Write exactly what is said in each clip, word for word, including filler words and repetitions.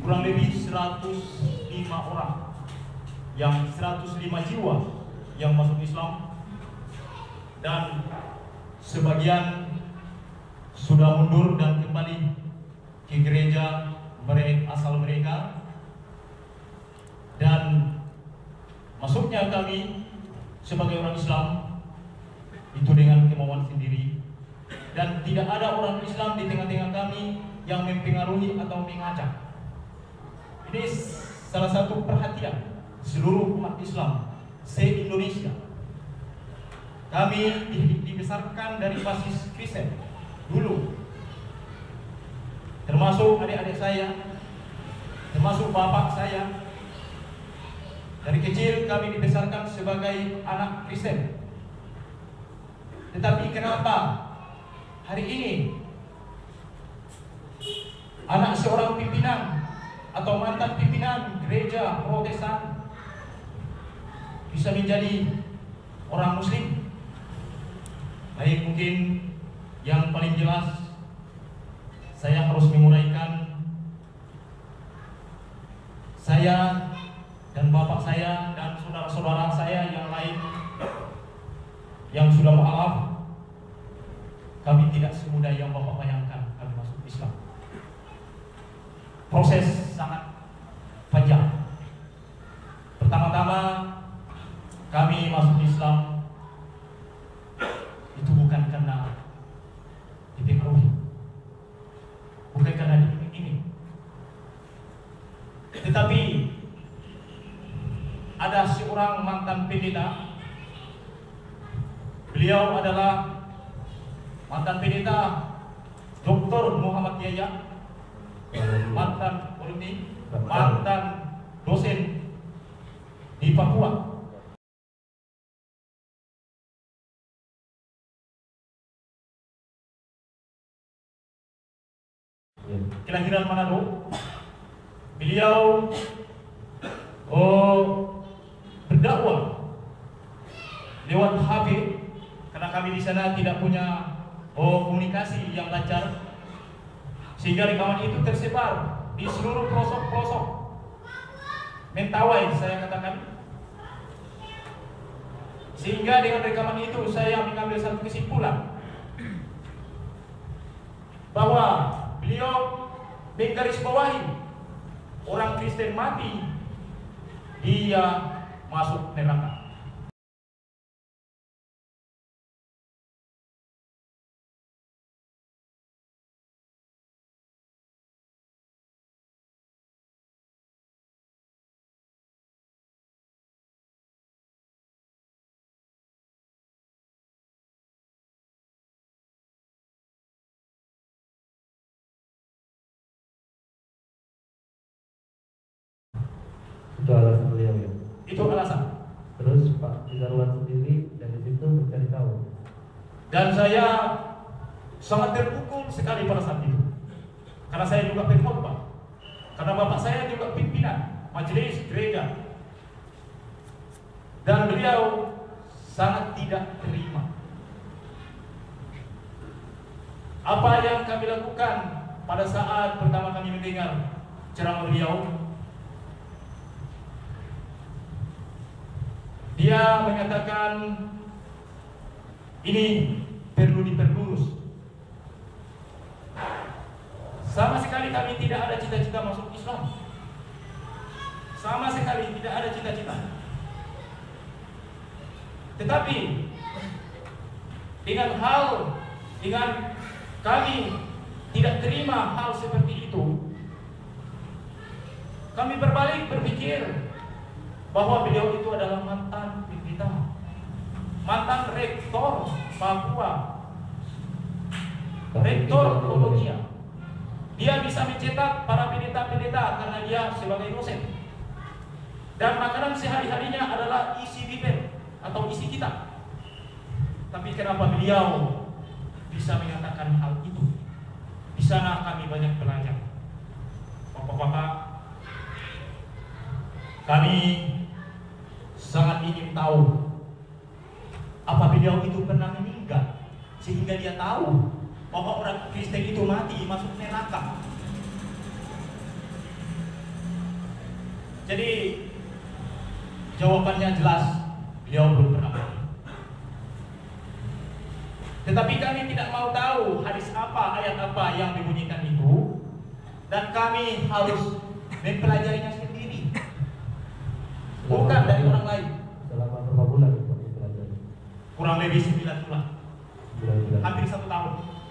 kurang lebih seratus lima orang, yang seratus lima jiwa yang masuk Islam, dan sebagian sudah mundur dan kembali ke gereja mereka asal mereka. Dan masuknya kami sebagai orang Islam itu dengan kemauan sendiri, dan tidak ada orang Islam di tengah-tengah kami yang mempengaruhi atau mengajak. Ini salah satu perhatian seluruh umat Islam se-Indonesia. Kami dibesarkan dari basis Kristen dulu, termasuk adik-adik saya, termasuk bapak saya. Dari kecil kami dibesarkan sebagai anak Kristen. Tetapi kenapa hari ini anak seorang pimpinan atau mantan pimpinan gereja Protestan bisa menjadi orang Muslim? Baik, mungkin yang paling jelas saya harus menguraikan. Saya dan bapak saya dan saudara-saudara saya yang lain yang sudah mualaf, kami tidak semudah yang bapak bayangkan kami masuk Islam. Proses sangat panjang. Pertama-tama kami masuk Islam itu bukan karena dipengaruhi, bukan karena ini, tetapi ada seorang mantan pendeta. Beliau adalah mantan pendeta Doktor Muhammad Yahya, mantan alumni, mantan dosen di Papua. Kelahiran Manado. Beliau oh berdakwah lewat H P karena kami di sana tidak punya oh, komunikasi yang lancar, sehingga rekaman itu tersebar di seluruh pelosok-pelosok Mentawai, saya katakan. Sehingga dengan rekaman itu saya mengambil satu kesimpulan bahwa beliau menggarisbawahi orang Kristen mati, dia masuk neraka. Itu alasan beliau ya? Itu alasan. Terus Pak Tizarwan sendiri dari situ mencari tahu. Dan saya sangat terpukul sekali pada saat itu, karena saya juga pengkhotbah, karena bapak saya juga pimpinan majelis gereja, dan beliau sangat tidak terima apa yang kami lakukan pada saat pertama kami mendengar ceramah beliau. Dia menyatakan ini perlu diperlurus. Sama sekali kami tidak ada cita-cita masuk Islam. Sama sekali tidak ada cita-cita. Tetapi dengan hal, dengan kami tidak terima hal seperti itu, kami berbalik berpikir bahwa beliau itu adalah mantan pendeta, mantan rektor Papua, rektor teologi. Dia bisa mencetak para pendeta-pendeta karena dia sebagai dosen, dan makanan sehari-harinya adalah isi bibir atau isi kitab. Tapi kenapa beliau bisa mengatakan hal itu? Di sana kami banyak belajar. Bapak-bapak, kami sangat ingin tahu apa beliau itu pernah meninggal sehingga dia tahu bahwa orang Kristen itu mati masuk neraka. Jadi jawabannya jelas, beliau belum pernah mati. Tetapi kami tidak mau tahu hadis apa, ayat apa yang dibunyikan itu, dan kami harus mempelajarinya sendiri, bukan dari orang lain. Selama berapa bulan Pak mempelajari? Kurang lebih sembilan bulan, Bulan-bulan. hampir satu tahun.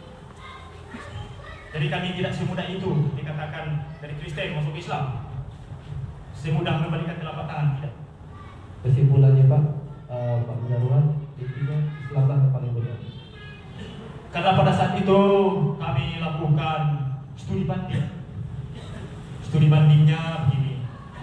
Jadi kami tidak semudah itu dikatakan dari Kristen masuk Islam, semudah membalikan telapak tangan, tidak. Kesimpulannya Pak, eh, Pak Mudarwan, intinya Islamlah yang paling benar. Karena pada saat itu kami lakukan studi banding. Studi bandingnya begini.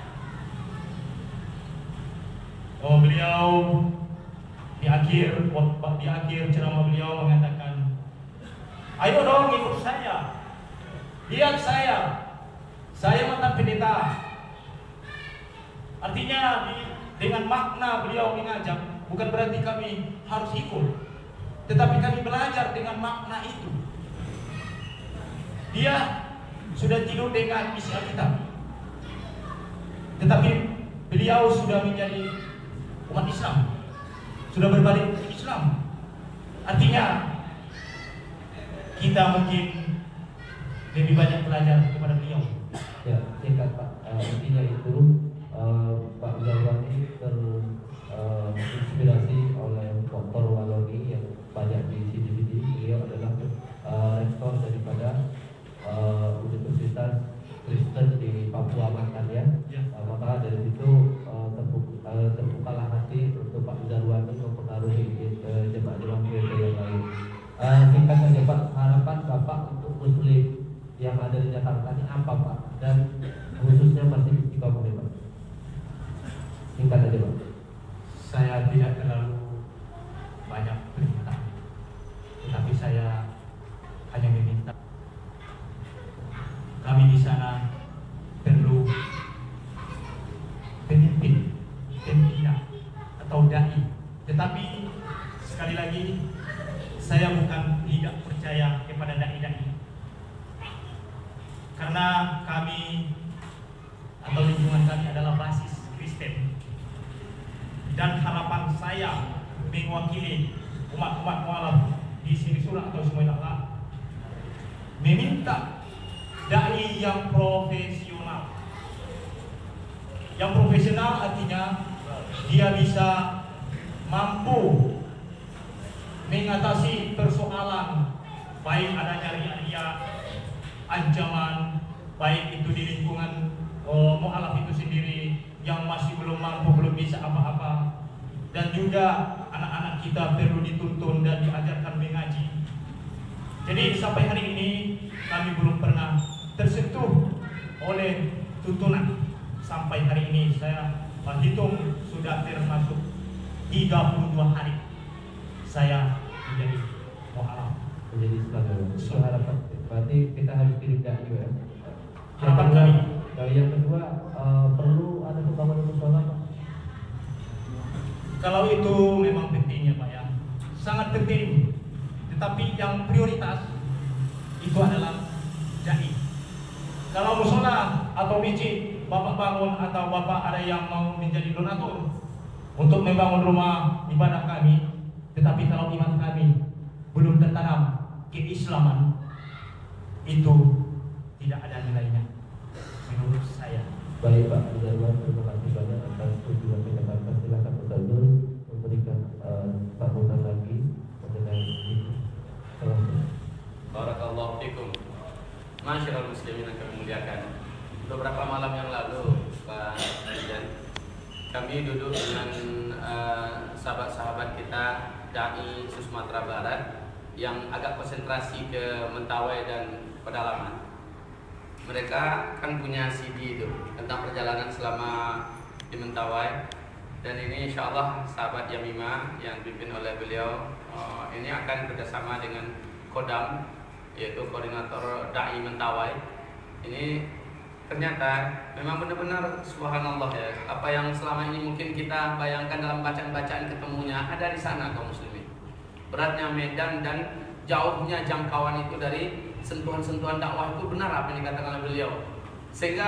Oh, beliau di akhir di akhir ceramah beliau mengatakan, ayo dong ikut saya, lihat saya, saya mantan pendeta. Artinya di, dengan makna beliau mengajak, bukan berarti kami harus ikut, tetapi kami belajar dengan makna itu. Dia sudah tidur dengan isi Alkitab, tetapi beliau sudah menjadi umat Islam, sudah berbalik ke Islam. Artinya kita mungkin lebih banyak belajar kepada beliau. Ya, singkat Pak, uh, intinya itu uh, Pak Mudarwan ini terinspirasi uh, oleh Doktor Waloni yang banyak di C D C D. Beliau adalah uh, rektor daripada uh, Universitas Kristen di Papua Mantan ya. Ya. Uh, maka dari situ uh, terbuka, uh, terbukalah hati untuk Pak Mudarwan ini mempengaruhi uh, jemaah-jemaah gereja yang lain. Uh, singkat saja Pak, harapan Bapak untuk Muslim yang ada di Jakarta ini apa Pak? Dan khususnya masih Istiqomah Pak. Singkat saja Pak. Saya tidak terlalu banyak permintaan, tetapi saya hanya meminta kami di sana perlu pemimpin, pembina atau dai. Tetapi sekali lagi saya bukan tidak percaya kepada dai-dai, karena kami atau lingkungan kami adalah basis Kristen, dan harapan saya mewakili umat-umat mualaf di sini surah atau Sumailala meminta dai yang profesional. Yang profesional artinya dia bisa mampu mengatasi persoalan, baik adanya ria-ria, ancaman, baik itu di lingkungan oh, mualaf itu sendiri yang masih belum mampu, belum bisa apa-apa, dan juga anak-anak kita perlu dituntun dan diajarkan mengaji. Jadi sampai hari ini kami belum pernah tersentuh oleh tuntunan. Sampai hari ini saya menghitung sudah termasuk tiga puluh dua hari saya menjadi mualaf. Menjadi Islam. Itu harapan. Berarti kita harus pilih dai ya. Harapan kami. Dan yang kedua uh, perlu ada pembangunan musola Pak. Kalau itu memang pentingnya Pak ya, sangat penting. Tetapi yang prioritas itu adalah dai. Kalau musola atau masjid Bapak bangun atau Bapak ada yang mau menjadi donatur untuk membangun rumah ibadah kami, tetapi kalau iman kami belum tertanam keislaman, itu tidak ada nilainya menurut saya. Baik Pak Mudarwan, terima kasih banyak atas kunjungan ke Jakarta. Silakan Ustaz Zul memberikan uh, sambutan lagi mengenai ini. Barakallahu fikum. Masyaallah muslimin yang kami muliakan. Beberapa malam yang lalu Pak Presiden, kami duduk dengan uh, sahabat-sahabat kita dai Sumatera Barat yang agak konsentrasi ke Mentawai dan pedalaman. Mereka kan punya C D itu tentang perjalanan selama di Mentawai, dan ini insya Allah sahabat Yamima yang dipimpin oleh beliau uh, ini akan bekerjasama dengan Kodam, yaitu koordinator dai Mentawai. Ini ternyata memang benar-benar subhanallah ya, apa yang selama ini mungkin kita bayangkan dalam bacaan-bacaan ketemunya ada di sana kaum muslimin. Beratnya medan dan jauhnya jangkauan itu dari sentuhan-sentuhan dakwah itu benar apa yang dikatakan oleh beliau. Sehingga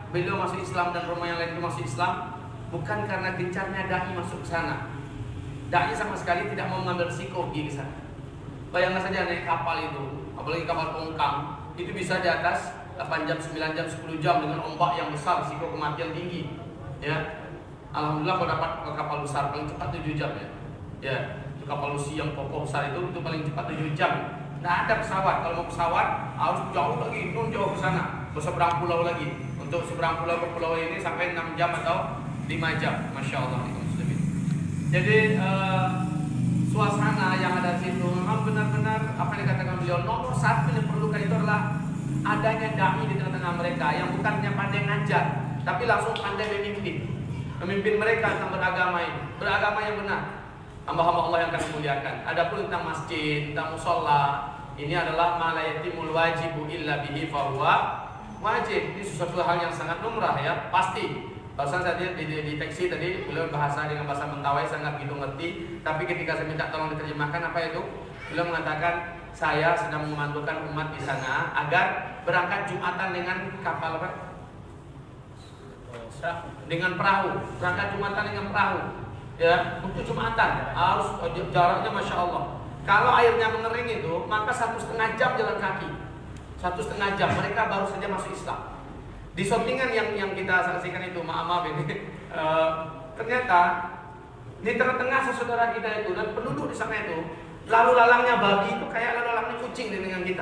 beliau masuk Islam dan rumah yang lain itu masuk Islam bukan karena gencarnya dai masuk ke sana. Dai sama sekali tidak mau mengambil risiko pergi ke sana. Bayangkan saja naik kapal itu, apalagi kapal tongkang, itu bisa di atas delapan jam, sembilan jam, sepuluh jam dengan ombak yang besar, risiko kematian tinggi. Ya. Alhamdulillah kalau dapat kapal besar paling cepat tujuh jam ya. Ya, itu kapal Lucy yang kokoh besar itu itu paling cepat tujuh jam. Nggak ada pesawat. Kalau mau pesawat harus jauh lagi, nun jauh ke sana, berseberang pulau lagi. Untuk seberang pulau ke pulau ini sampai enam jam atau lima jam. Masya Allah itu muslimin. Jadi uh, suasana yang ada di situ memang benar-benar apa yang dikatakan beliau, nomor satu yang diperlukan itu adalah adanya dai di tengah-tengah mereka yang bukannya pandai ngajar, tapi langsung pandai memimpin, memimpin mereka tentang beragama ini, beragama yang benar. Hamba-hamba Allah yang akan dimuliakan. Adapun tentang masjid, tentang musola, ini adalah ma la yatimul wajibu illa bihi fahuwa wajib. Ini sesuatu hal yang sangat lumrah ya, pasti. Barusan tadi di, di, di teksi tadi beliau bahasa dengan bahasa Mentawai sangat gitu ngerti, tapi ketika saya minta tolong diterjemahkan apa itu, beliau mengatakan saya sedang memantulkan umat di sana agar berangkat Jumatan dengan kapal apa? Dengan perahu, berangkat Jumatan dengan perahu. Ya, untuk Jumatan harus jaraknya Masya Allah. Kalau airnya mengering itu, maka satu setengah jam jalan kaki, satu setengah jam mereka baru saja masuk Islam. Di shootingan yang yang kita saksikan itu, maaf maaf ini, uh, ternyata di tengah-tengah saudara kita itu dan penduduk di sana itu, lalu lalangnya babi itu kayak lalu lalangnya kucing dengan kita.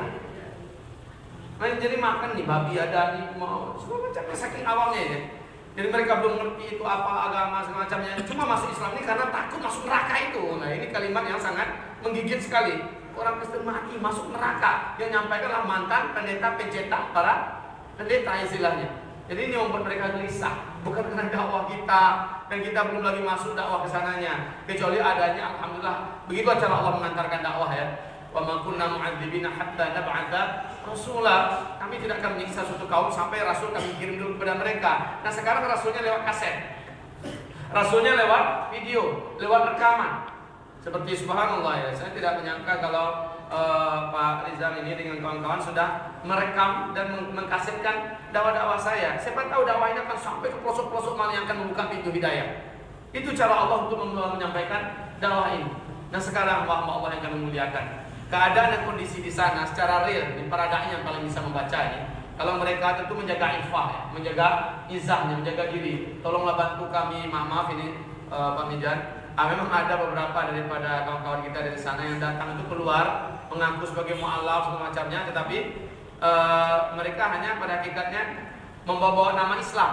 Nah, jadi makan nih babi ada nih mau semua macam saking awalnya ya. Jadi mereka belum ngerti itu apa agama semacamnya. Cuma masuk Islam ini karena takut masuk neraka itu. Nah ini kalimat yang sangat menggigit sekali. Orang Kristen mati masuk neraka. Yang nyampaikanlah mantan pendeta pencetak para pendeta istilahnya. Jadi ini membuat mereka gelisah. Bukan karena dakwah kita dan kita belum lagi masuk dakwah ke sananya. Kecuali adanya alhamdulillah. Begitu cara Allah mengantarkan dakwah ya. Wa ma kunna mu'adzibina hatta nab'atsa rasula. Kami tidak akan menyiksa suatu kaum sampai rasul kami kirim dulu kepada mereka. Nah sekarang rasulnya lewat kaset, rasulnya lewat video, lewat rekaman. Seperti subhanallah ya, saya tidak menyangka kalau uh, Pak Rizal ini dengan kawan-kawan sudah merekam dan mengkasetkan dakwah-dakwah saya. Siapa tahu dakwah ini akan sampai ke pelosok-pelosok mana yang akan membuka pintu hidayah. Itu cara Allah untuk menyampaikan dakwah ini. Nah sekarang hamba Allah yang akan memuliakan, keadaan dan kondisi di sana secara real, di para dai yang paling bisa membaca ini. Kalau mereka tentu menjaga ifah, ya, menjaga izahnya, menjaga diri. Tolonglah bantu kami, maaf, maaf ini uh, Pak Mijan. Ah, memang ada beberapa daripada kawan-kawan kita dari sana yang datang itu keluar mengaku sebagai mu'alaf semacamnya, tetapi uh, mereka hanya pada hakikatnya membawa nama Islam.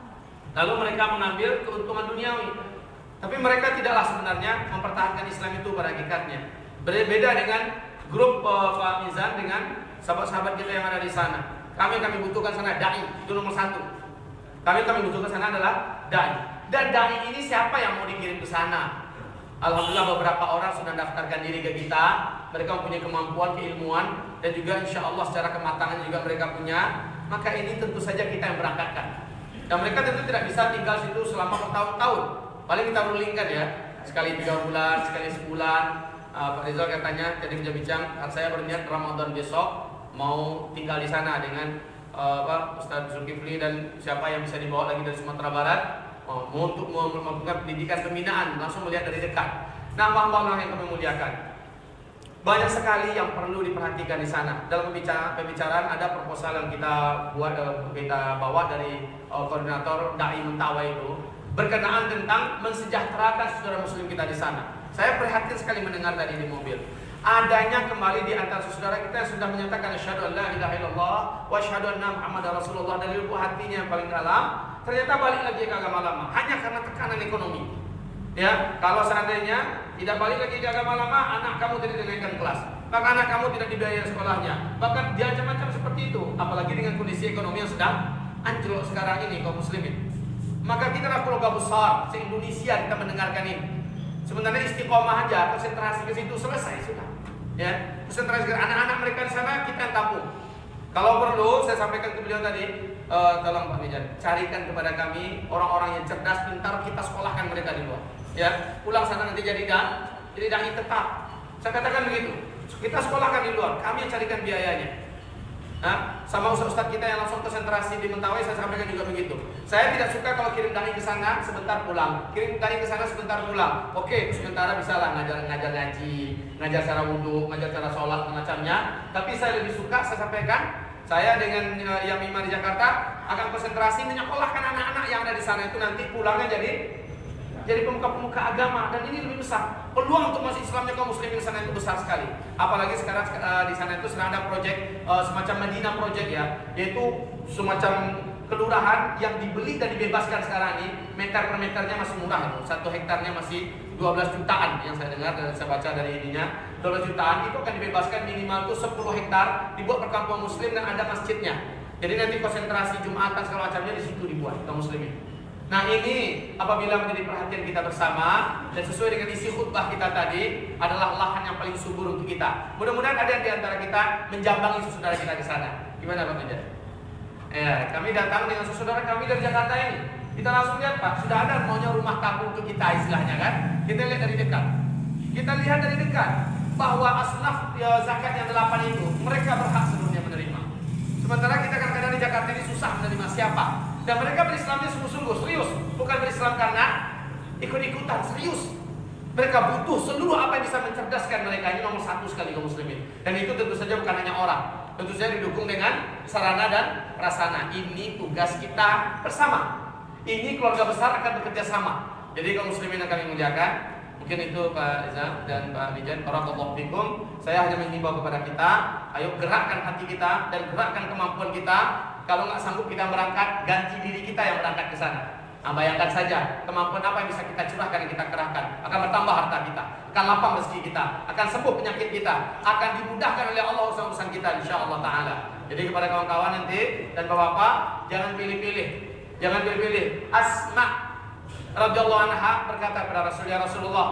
Lalu mereka mengambil keuntungan duniawi. Tapi mereka tidaklah sebenarnya mempertahankan Islam itu pada hakikatnya. Berbeda dengan grup uh, Pak Mizan dengan sahabat-sahabat kita yang ada di sana. Kami kami butuhkan sana dai, itu nomor satu. Kami kami butuhkan sana adalah dai. Dan dai ini siapa yang mau dikirim ke sana? Alhamdulillah beberapa orang sudah daftarkan diri ke kita. Mereka mempunyai kemampuan, keilmuan, dan juga insya Allah secara kematangan juga mereka punya. Maka ini tentu saja kita yang berangkatkan. Dan mereka tentu tidak bisa tinggal situ selama bertahun-tahun. Paling kita rulingkan ya, sekali tiga bulan, sekali sebulan. Uh, Pak Rizal katanya jadi bincang-bincang, saya berniat Ramadan besok mau tinggal di sana dengan uh, apa Ustaz Zulkifli dan siapa yang bisa dibawa lagi dari Sumatera Barat uh, untuk melakukan pendidikan pembinaan, langsung melihat dari dekat. Nah, hamba-hamba yang kami muliakan, banyak sekali yang perlu diperhatikan di sana. Dalam pembicaraan, pembicaraan ada proposal yang kita buat, uh, kita bawa dari uh, koordinator dai Mentawai itu berkenaan tentang mensejahterakan saudara muslim kita di sana. Saya prihatin sekali mendengar tadi di mobil. Adanya kembali di antara saudara kita yang sudah menyatakan asyhadu an la ilaha illallah wa asyhadu anna muhammadar rasulullah dari lubuk hatinya yang paling dalam, ternyata balik lagi ke agama lama hanya karena tekanan ekonomi. Ya, kalau seandainya tidak balik lagi ke agama lama, anak kamu tidak dinaikkan kelas, maka anak kamu tidak dibiayai sekolahnya, bahkan dia macam-macam seperti itu. Apalagi dengan kondisi ekonomi yang sedang anjlok sekarang ini kaum muslimin. Maka kita adalah keluarga besar se-Indonesia kita mendengarkan ini. Sebenarnya istiqomah aja, konsentrasi ke situ selesai sudah. Ya, konsentrasi ke anak-anak mereka di sana kita yang tampung. Kalau perlu saya sampaikan ke beliau tadi, uh, tolong Pak Mijan, carikan kepada kami orang-orang yang cerdas, pintar, kita sekolahkan mereka di luar. Ya, pulang sana nanti jadi dai, jadi dai tetap. Saya katakan begitu. Kita sekolahkan di luar, kami yang carikan biayanya. Nah, sama ustaz-ustaz kita yang langsung konsentrasi di Mentawai, saya sampaikan juga begitu. Saya tidak suka kalau kirim dai ke sana sebentar pulang, kirim dai ke sana sebentar pulang. Oke, sementara bisa lah ngajar ngajar ngaji, ngajar cara wudhu, ngajar cara sholat macamnya. Tapi saya lebih suka, saya sampaikan, saya dengan uh, yang imam di Jakarta akan konsentrasi menyekolahkan anak-anak yang ada di sana, itu nanti pulangnya jadi jadi pemuka-pemuka agama, dan ini lebih besar. Peluang untuk masuk Islamnya kaum muslimin di sana itu besar sekali. Apalagi sekarang uh, di sana itu sedang ada proyek uh, semacam Madinah project ya, yaitu semacam kelurahan yang dibeli dan dibebaskan sekarang ini. Meter per meternya masih murah itu. Satu hektarnya masih dua belas jutaan yang saya dengar dan saya baca dari ininya. dua belas jutaan itu akan dibebaskan minimal itu sepuluh hektar, dibuat perkampungan muslim dan ada masjidnya. Jadi nanti konsentrasi Jumatan segala macamnya di situ dibuat kaum muslimin. Nah, ini apabila menjadi perhatian kita bersama dan sesuai dengan isi khutbah kita tadi, adalah lahan yang paling subur untuk kita. Mudah-mudahan ada yang di antara kita menjambangi saudara kita di sana. Gimana Pak Menja? Ya, kami datang dengan saudara kami dari Jakarta ini. Kita langsung lihat Pak, sudah ada maunya rumah kampung untuk kita istilahnya kan? Kita lihat dari dekat. Kita lihat dari dekat bahwa asnaf ya, zakat yang delapan itu mereka berhak seluruhnya menerima. Sementara kita kadang-kadang di Jakarta ini susah menerima siapa? Dan mereka berislamnya sungguh-sungguh, serius. Bukan berislam karena ikut-ikutan, serius. Mereka butuh seluruh apa yang bisa mencerdaskan mereka. Ini nomor satu sekali kaum muslimin. Dan itu tentu saja bukan hanya orang, tentu saja didukung dengan sarana dan prasarana. Ini tugas kita bersama. Ini keluarga besar akan bekerja sama. Jadi kaum muslimin yang kami muliakan, mungkin itu Pak Rizal dan Pak Mijan, barakallahu fikum. Saya hanya mengimbau kepada kita, ayo gerakkan hati kita dan gerakkan kemampuan kita. Kalau nggak sanggup kita berangkat, ganti diri kita yang berangkat ke sana. Nah, bayangkan saja kemampuan apa yang bisa kita curahkan dan kita kerahkan. Akan bertambah harta kita, akan lapang rezeki kita, akan sembuh penyakit kita, akan dimudahkan oleh Allah urusan-urusan kita insyaallah taala. Jadi kepada kawan-kawan nanti dan bapak-bapak, jangan pilih-pilih. Jangan pilih-pilih. Asma radhiyallahu anha berkata kepada Rasul, ya Rasulullah,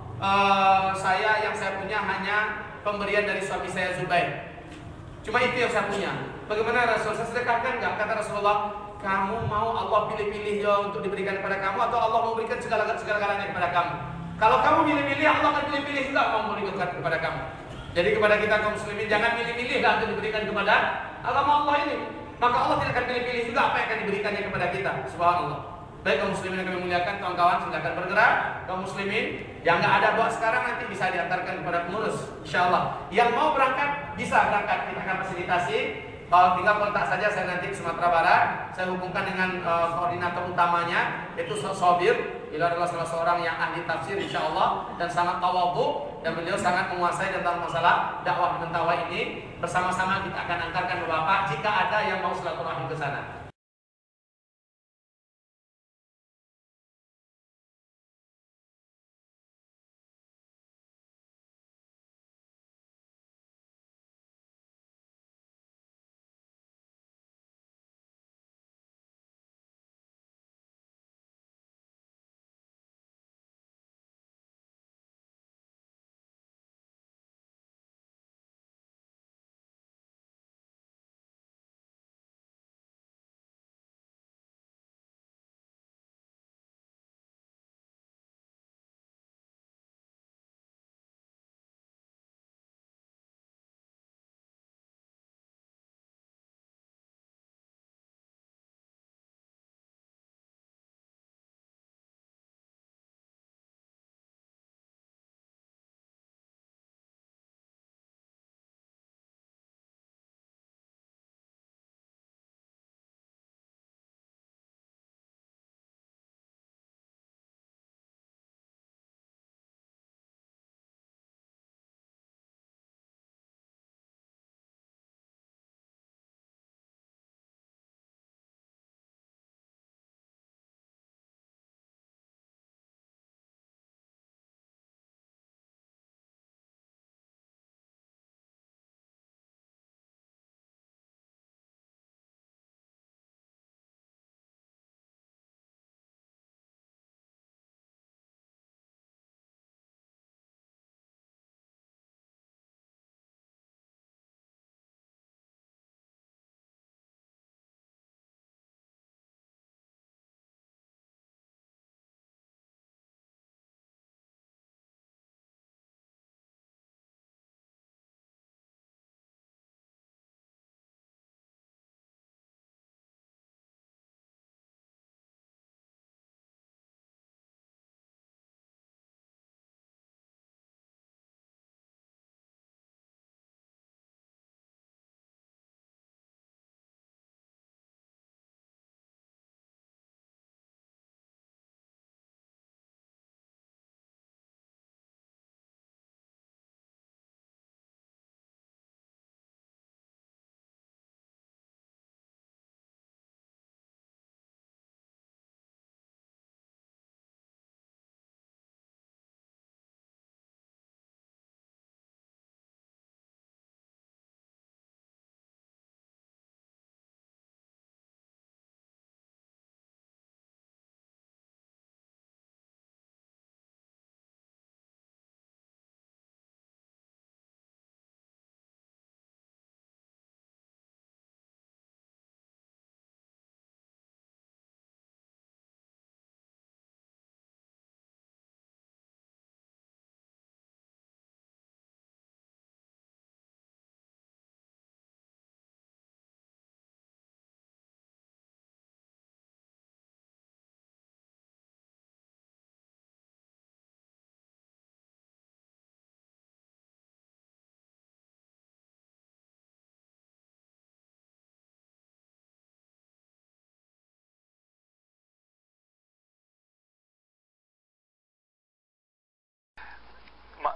uh, saya yang saya punya hanya pemberian dari suami saya Zubair. Cuma itu yang saya punya. Bagaimana Rasul? Saya sedekahkan enggak? Kata Rasulullah, kamu mau Allah pilih-pilih ya untuk diberikan kepada kamu, atau Allah memberikan segala segala-galanya kepada kamu? Kalau kamu pilih-pilih, Allah akan pilih-pilih juga mau memberikan kepada kamu. Jadi kepada kita kaum muslimin, jangan pilih-pilih lah untuk diberikan kepada agama Allah ini. Maka Allah tidak akan pilih-pilih juga apa yang akan diberikannya kepada kita. Subhanallah. Baik kaum muslimin yang kami muliakan, kawan-kawan silakan bergerak. Kaum muslimin yang nggak ada doa sekarang nanti bisa diantarkan kepada pengurus, insyaallah. Yang mau berangkat bisa berangkat, kita akan fasilitasi. Kalau tinggal kontak saja saya nanti ke Sumatera Barat. Saya hubungkan dengan uh, koordinator utamanya, yaitu Sobir. Beliau adalah salah seorang yang ahli tafsir insyaallah dan sangat tawadhu, dan beliau sangat menguasai tentang masalah dakwah di Mentawai ini. Bersama-sama kita akan antarkan Bapak jika ada yang mau silaturahim ke sana.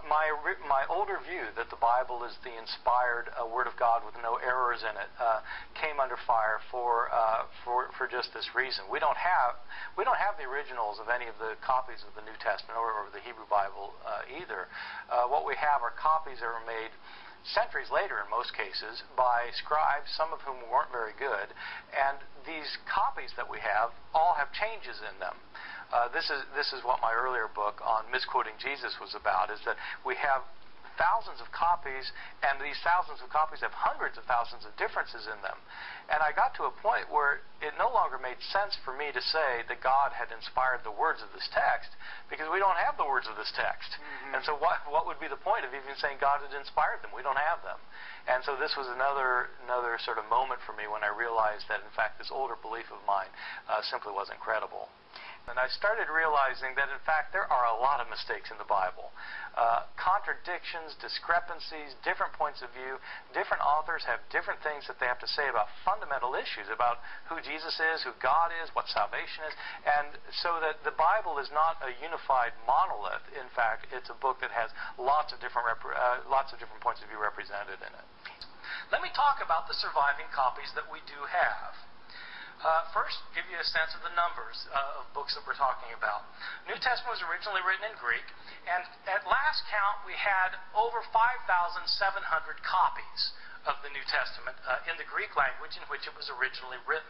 my my older view that the Bible is the inspired uh, Word of God with no errors in it uh, came under fire for uh, for for just this reason. We don't have we don't have the originals of any of the copies of the New Testament or, or the Hebrew Bible uh, either. Uh, what we have are copies that were made centuries later in most cases by scribes, some of whom weren't very good, and these copies that we have all have changes in them. Uh, this is this is what my earlier book on misquoting Jesus was about, is that we have thousands of copies, and these thousands of copies have hundreds of thousands of differences in them. And I got to a point where it no longer made sense for me to say that God had inspired the words of this text, because we don't have the words of this text. Mm-hmm. And so what, what would be the point of even saying God had inspired them? We don't have them. And so this was another another sort of moment for me when I realized that, in fact, this older belief of mine uh, simply wasn't credible. And I started realizing that, in fact, there are a lot of mistakes in the Bible. Uh, contradictions, discrepancies, different points of view. Different authors have different things that they have to say about fundamental issues, about who Jesus is, who God is, what salvation is. And so that the Bible is not a unified monolith. In fact, it's a book that has lots of different, rep- uh, lots of different points of view represented in it. Let me talk about the surviving copies that we do have. Uh, first, give you a sense of the numbers uh, of books that we're talking about. New Testament was originally written in Greek, and at last count we had over five thousand seven hundred copies of the New Testament uh, in the Greek language in which it was originally written.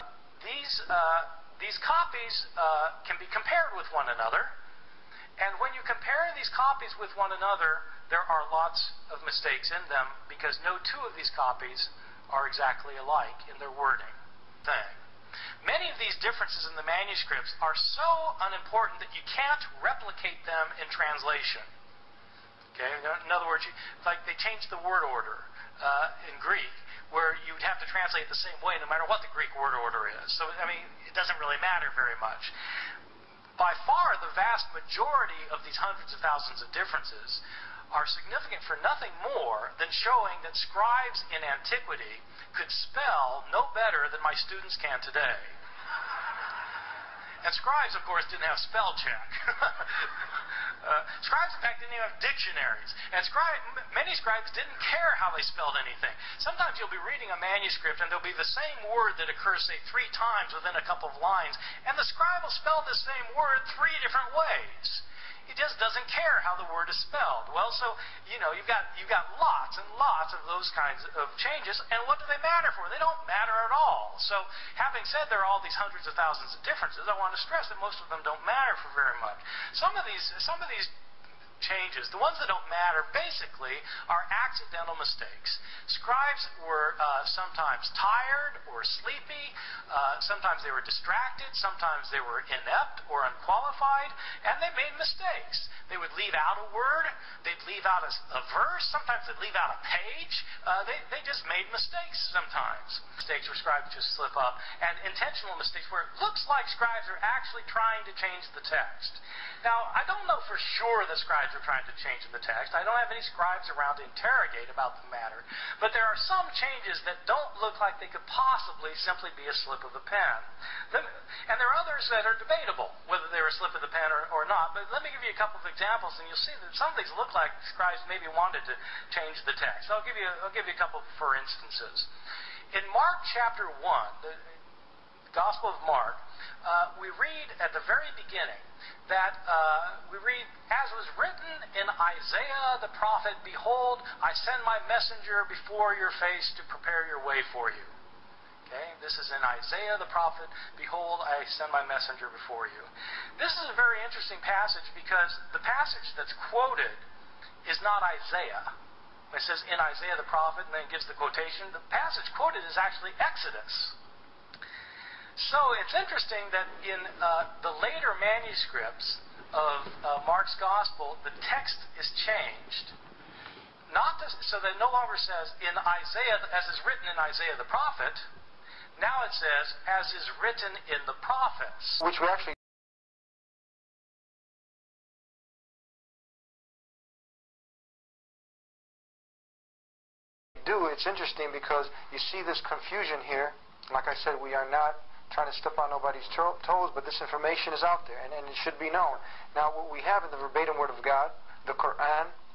These, uh, these copies uh, can be compared with one another, and when you compare these copies with one another, there are lots of mistakes in them, because no two of these copies are exactly alike in their wording. Thing. Many of these differences in the manuscripts are so unimportant that you can't replicate them in translation. Okay? In other words, you, like they changed the word order uh, in Greek, where you'd have to translate the same way no matter what the Greek word order is. So, I mean, it doesn't really matter very much. By far, the vast majority of these hundreds of thousands of differences are significant for nothing more than showing that scribes in antiquity could spell no better than my students can today. And scribes, of course, didn't have spell check. uh, scribes, in fact, didn't even have dictionaries. And scribe, many scribes didn't care how they spelled anything. Sometimes you'll be reading a manuscript and there'll be the same word that occurs, say, three times within a couple of lines, and the scribe will spell the same word three different ways. He just doesn't care how the word is spelled. Well, so, you know, you've got, you've got lots and lots of those kinds of changes, and what do they matter for? They don't matter at all. So, having said there are all these hundreds of thousands of differences, I want to stress that most of them don't matter for very much. Some of these, some of these changes, the ones that don't matter, basically, are accidental mistakes. Scribes were uh, sometimes tired or sleepy, uh, sometimes they were distracted, sometimes they were inept or unqualified, and they made mistakes. They would leave out a word, they'd leave out a, a verse, sometimes they'd leave out a page. Uh, they, they just made mistakes sometimes. Mistakes where scribes just slip up, and intentional mistakes where it looks like scribes are actually trying to change the text. Now, I don't know for sure that scribes are trying to change the text. I don't have any scribes around to interrogate about the matter. But there are some changes that don't look like they could possibly simply be a slip of the pen. And there are others that are debatable, whether they're a slip of the pen or, or not. But let me give you a couple of examples, and you'll see that some things look like scribes maybe wanted to change the text. I'll give you, I'll give you a couple for instances. In Mark chapter one, the Gospel of Mark, uh, we read at the very beginning that uh, we read, as was written in Isaiah the prophet, behold, I send my messenger before your face to prepare your way for you. Okay, this is in Isaiah the prophet, behold, I send my messenger before you. This is a very interesting passage because the passage that's quoted is not Isaiah. It says in Isaiah the prophet, and then it gives the quotation. The passage quoted is actually Exodus. So it's interesting that in uh, the later manuscripts of uh, Mark's Gospel, the text is changed. Not to, so that it no longer says in Isaiah, as is written in Isaiah the prophet. Now it says, as is written in the prophets. Which we actually do. It's interesting because you see this confusion here. Like I said, we are not trying to step on nobody's to toes, but this information is out there, and, and it should be known. Now, what we have in the verbatim Word of God, the Quran,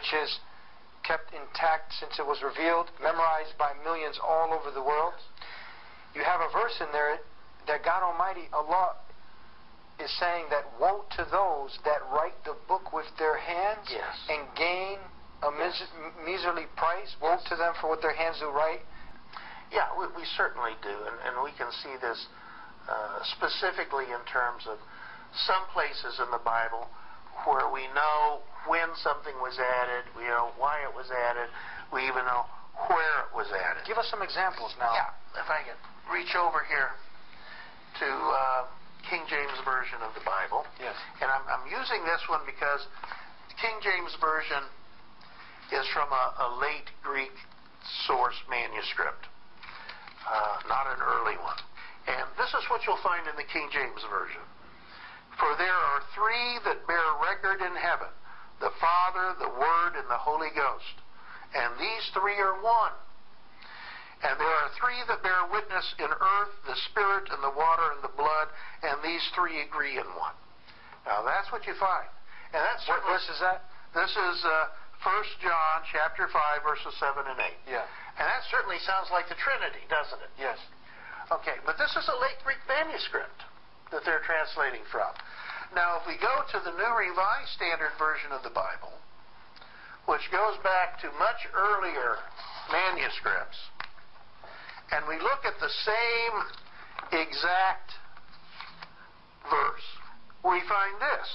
which is kept intact since it was revealed, memorized by millions all over the world. You have a verse in there that God Almighty, Allah, is saying that woe to those that write the book with their hands Yes. and gain a mis- miserly price. Woe to them for what their hands do write. Yeah, we, we certainly do, and, and we can see this uh, specifically in terms of some places in the Bible where we know when something was added, we know why it was added, we even know where it was added. Give us some examples now. Yeah, if I can reach over here to uh, King James Version of the Bible. Yes. And I'm, I'm using this one because King James Version is from a, a late Greek source manuscript, uh, not an early one. And this is what you'll find in the King James Version. For there are three that bear record in heaven, the Father, the Word, and the Holy Ghost. And these three are one. And there are three that bear witness in earth, the Spirit, and the water, and the blood, and these three agree in one. Now that's what you find. And that's What verse is that? This is uh, First John chapter five, verses seven and eight. Yeah. And that certainly sounds like the Trinity, doesn't it? Yes. Okay, but this is a late Greek manuscript that they're translating from. Now, if we go to the New Revised Standard Version of the Bible, which goes back to much earlier manuscripts, and we look at the same exact verse, we find this.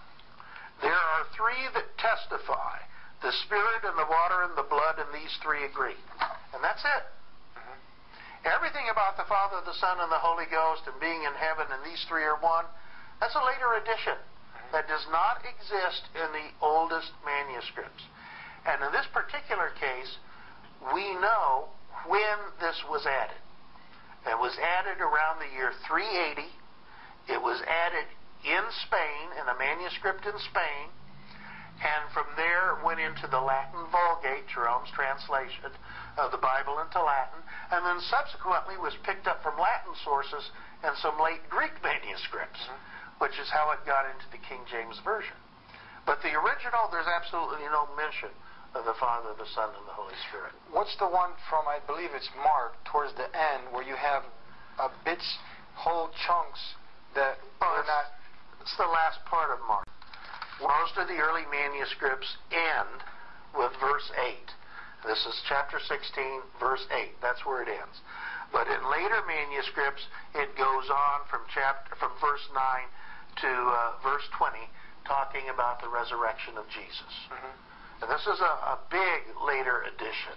There are three that testify, the Spirit and the water and the blood, and these three agree. And that's it. Everything about the Father, the Son, and the Holy Ghost and being in heaven and these three are one, that's a later addition that does not exist in the oldest manuscripts. And in this particular case, we know when this was added. It was added around the year three eighty. It was added in Spain, in a manuscript in Spain, and from there it went into the Latin Vulgate, Jerome's translation of the Bible into Latin, and then subsequently was picked up from Latin sources and some late Greek manuscripts, mm-hmm. which is how it got into the King James Version. But the original, there's absolutely no mention of the Father, the Son, and the Holy Spirit. What's the one from, I believe it's Mark, towards the end, where you have uh, bits, whole chunks that Oh, are it's, not... it's the last part of Mark. Most of the early manuscripts end with verse eight. This is chapter sixteen, verse eight. That's where it ends. But in later manuscripts, it goes on from chapter from verse nine to uh, verse twenty, talking about the resurrection of Jesus. Mm-hmm. And this is a, a big later addition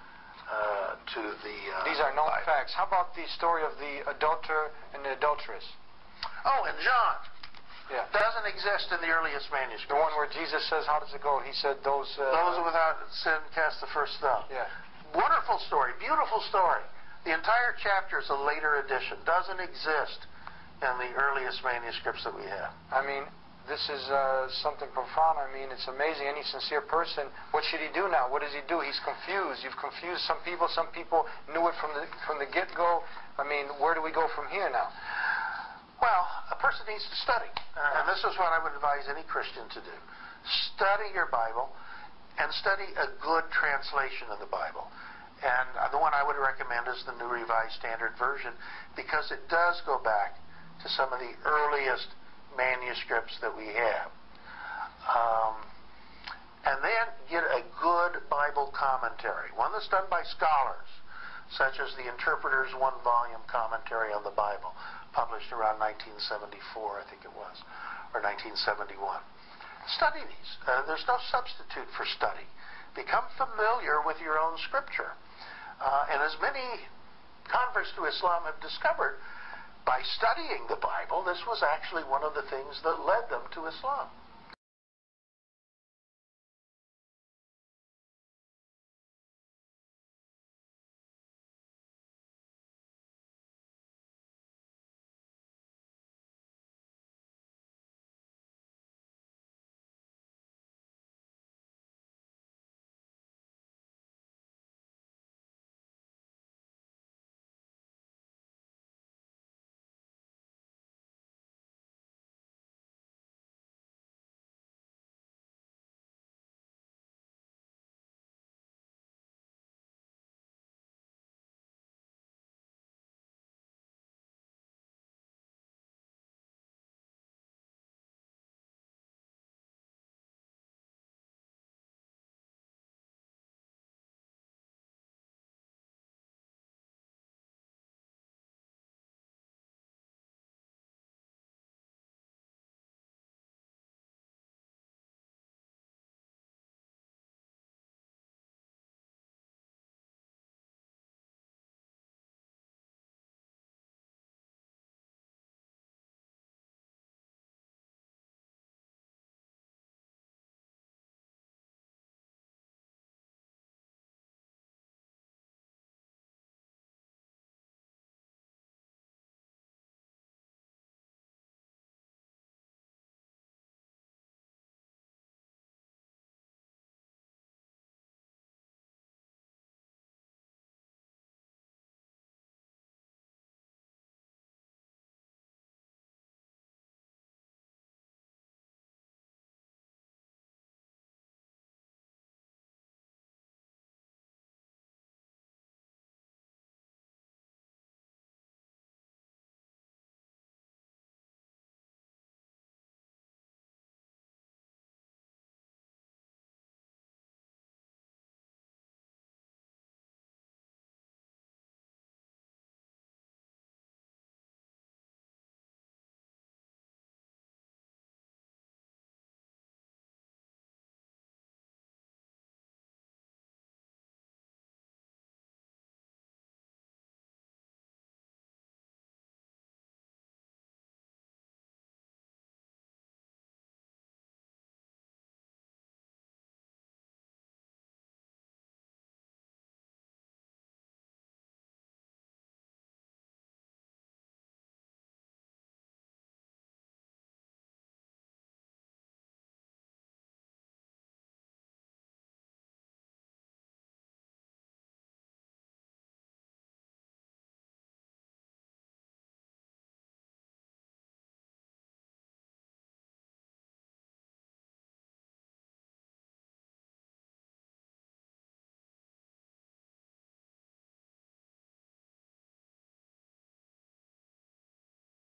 uh, to the. Uh, These are known Bible. facts. How about the story of the adulterer and the adulteress? Oh, and John. Yeah. Doesn't exist in the earliest manuscripts. The one where Jesus says, how does it go? He said, those... Uh, Those without sin cast the first stone. Yeah. Wonderful story. Beautiful story. The entire chapter is a later addition. Doesn't exist in the earliest manuscripts that we have. I mean, this is uh, something profound. I mean, it's amazing. Any sincere person, what should he do now? What does he do? He's confused. You've confused some people. Some people knew it from the, from the get-go. I mean, where do we go from here now? Well, a person needs to study. Uh, and this is what I would advise any Christian to do. Study your Bible and study a good translation of the Bible. And uh, the one I would recommend is the New Revised Standard Version, because it does go back to some of the earliest manuscripts that we have. Um, and then get a good Bible commentary, one that's done by scholars, such as the Interpreter's one-volume commentary on the Bible, published around nineteen seventy-four, I think it was, or nineteen seventy-one. Study these. Uh, there's no substitute for study. Become familiar with your own Scripture. Uh, and as many converts to Islam have discovered, by studying the Bible, this was actually one of the things that led them to Islam.